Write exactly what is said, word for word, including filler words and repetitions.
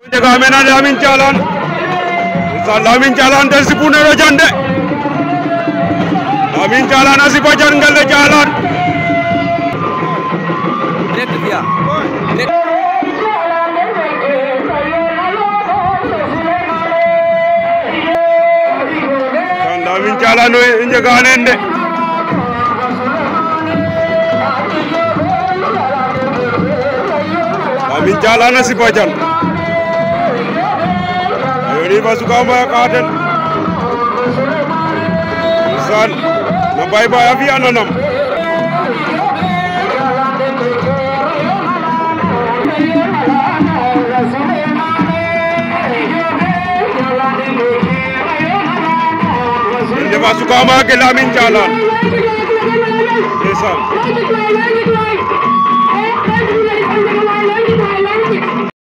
jega mena Lamine Thialane sa Lamine Thialane del sipunero jande Lamine Thialane asipa jangal de Thialane direct via Lamine Thialane jega nende Lamine Thialane asipa jan Yoni basuka ma katen San na bay bay afi ananam Inde basuka ma ke Lamine Thialane Esan